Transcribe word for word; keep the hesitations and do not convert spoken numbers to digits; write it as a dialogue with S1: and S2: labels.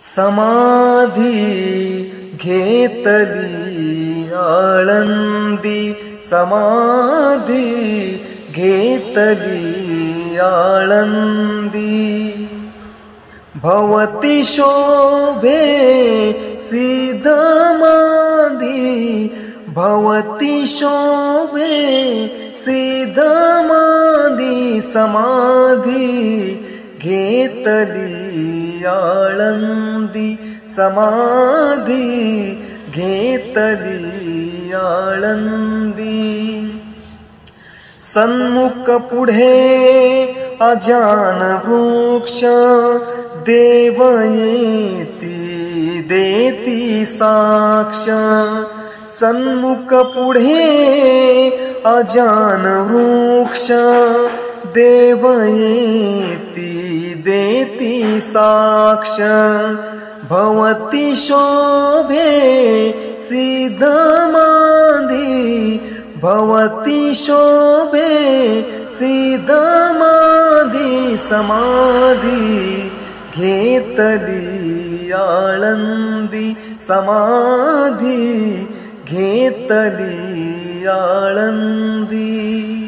S1: समाधी घेतली आळंदी, समाधी घेतली आळंदी। भवती शोभे सिद्धमादी, भवती शोभे सिद्धमादी। समाधी घेतली आळंदी, समाधी घेतली आळंदी। सन्मुख पुढे अजान वृक्ष, देव येती देती साक्ष। सन्मुख पुढे अजान वृक्ष, देव येती देती साक्ष। भवती शोभे सिद्धमादी, भवती शोभे सिद्धमादी। समाधी घेतली आळंदी, समाधी घेतली आळंदी।